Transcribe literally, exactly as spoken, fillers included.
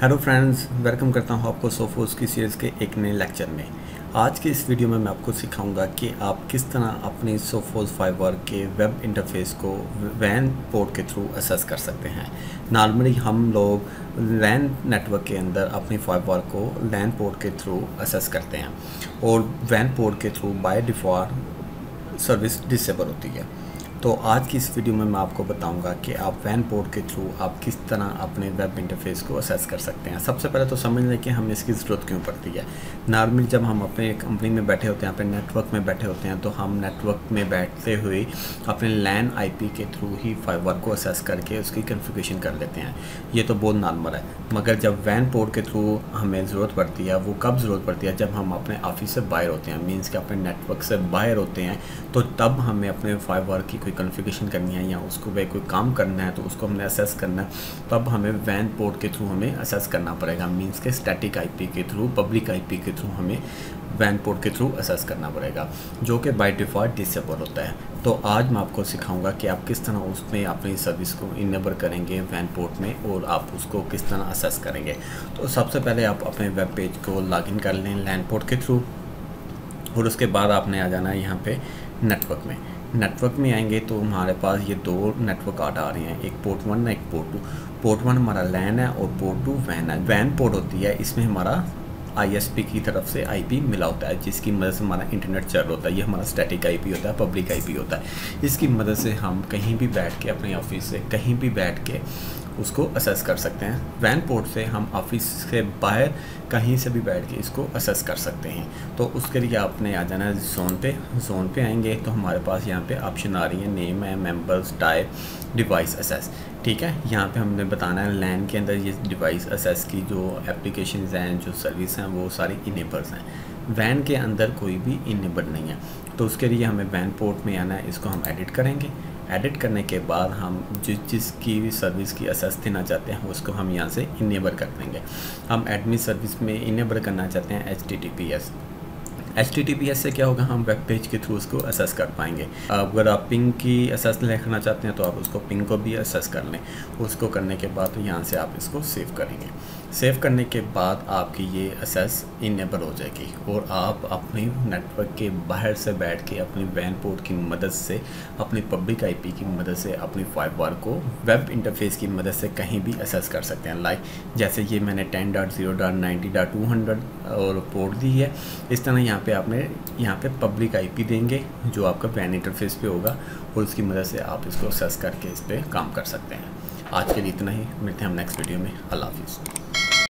Hello friends, welcome करता हूं आपको सोफोस की सीरीज़ के एक नए लेक्चर में। आज के इस वीडियो में मैं आपको सिखाऊंगा कि आप किस तरह अपनी सोफोस फाइबर के वेब इंटरफेस को वैन पोर्ट के थ्रू असेस कर सकते हैं। नॉर्मली हम लोग लैन नेटवर्क के अंदर अपनी फाइबर को लैन पोर्ट के थ्रू असेस करते हैं और वैन पोर्ट के through by default service disable होती है। तो आज की इस वीडियो में मैं आपको बताऊंगा कि आप वैन पोर्ट के थ्रू आप किस तरह अपने वेब इंटरफेस को असेस कर सकते हैं। सबसे पहले तो समझ लें कि हमें इसकी ज़रूरत क्यों पड़ती है। नॉर्मली जब हम अपने कंपनी में बैठे होते हैं, अपने नेटवर्क में बैठे होते हैं, तो हम नेटवर्क में बैठते हुए अपने लैन आईपी के थ्रू ही फाइबर को असेस करके उसकी कॉन्फ़िगरेशन कर लेते हैं। ये तो बहुत नॉर्मल है। मगर जब वैन पोर्ट के थ्रू हमें ज़रूरत पड़ती है, वो कब ज़रूरत पड़ती है? जब हम अपने ऑफिस से बाहर होते हैं, मीन्स कि अपने नेटवर्क से बाहर होते हैं, तो तब हमें अपने फाइबर की कॉन्फ़िगरेशन करनी है या उसको वे कोई काम करना है तो उसको हमने असेस करना है। तब हमें वैन पोर्ट के थ्रू हमें असेस करना पड़ेगा। मींस के स्टैटिक आईपी के थ्रू, पब्लिक आईपी के थ्रू हमें वैन पोर्ट के थ्रू असेस करना पड़ेगा, जो कि बाय डिफ़ॉल्ट डिसेबल होता है। तो आज मैं आपको सिखाऊंगा कि आप किस तरह उसमें अपनी सर्विस को इनेबल करेंगे वैन पोर्ट में और आप उसको किस तरह असेस करेंगे। तो सबसे पहले आप अपने वेब पेज को लॉगिन कर लें लैन पोर्ट के थ्रू और उसके बाद आपने आ जाना है यहाँ पे नेटवर्क में। नेटवर्क में आएंगे तो हमारे पास ये दो नेटवर्क कार्ड आ रहे हैं, एक पोर्ट वन है, एक पोर्ट टू। पोर्ट वन हमारा लैन है और पोर्ट टू वैन है। वैन पोर्ट होती है, इसमें हमारा आईएसपी की तरफ से आईपी मिला होता है, जिसकी मदद से हमारा इंटरनेट चल होता है। ये हमारा स्टैटिक आईपी होता है, पब्लिक आईपी होता है। इसकी मदद से हम कहीं भी बैठ के, अपने ऑफिस से कहीं भी बैठ के उसको असेस कर सकते हैं। वैन पोर्ट से हम ऑफिस से बाहर कहीं से भी बैठ के इसको असेस कर सकते हैं। तो उसके लिए आपने आ जाना है जोन पे। जोन पे आएंगे तो हमारे पास यहाँ पे ऑप्शन आ रही है, नेम है, मेंबर्स, टाइप, डिवाइस असेस। ठीक है, यहाँ पे हमने बताना है लैन के अंदर ये डिवाइस असेस की जो एप्लीकेशंस हैं, जो सर्विस हैं, वो सारी इनेबल्स हैं। वैन के अंदर कोई भी इनेबल नहीं है। तो उसके लिए हमें वैन पोर्ट में आना है, इसको हम एडिट करेंगे। एडिट करने के बाद हम जिस जिसकी भी सर्विस की असेस देना चाहते हैं उसको हम यहाँ से इनेबल कर देंगे। हम एडमिन सर्विस में इनेबल करना चाहते हैं H T T P S. H T T P S से क्या होगा, हम वेब पेज के थ्रू उसको असेस कर पाएंगे। अगर आप पिंग की असेस लिखना चाहते हैं तो आप उसको पिंग को भी असेस कर लें। उसको करने के बाद तो यहाँ से आप इसको सेव करेंगे। सेव करने के बाद आपकी ये असेस इनेबल हो जाएगी और आप अपने नेटवर्क के बाहर से बैठ के अपनी वैन पोर्ट की मदद से, अपनी पब्लिक आईपी की मदद से, अपनी फाइबर को वेब इंटरफेस की मदद से कहीं भी असेस कर सकते हैं। लाइक जैसे ये मैंने ten dot zero dot ninety dot two hundred और पोर्ट दी है, इस तरह यहाँ पे आपने यहाँ पे पब्लिक आईपी देंगे जो आपका वैन इंटरफेस पे होगा और उसकी मदद से आप इसको असेस करके इस पर काम कर सकते हैं। आज के लिए इतना ही, मिलते हैं हम नेक्स्ट वीडियो में। अल्लाह हाफिज़।